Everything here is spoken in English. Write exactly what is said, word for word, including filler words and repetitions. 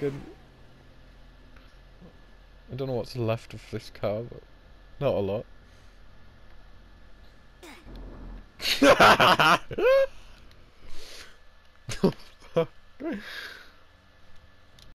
fucking... I don't know what's left of this car, but not a lot. Oh, fuck.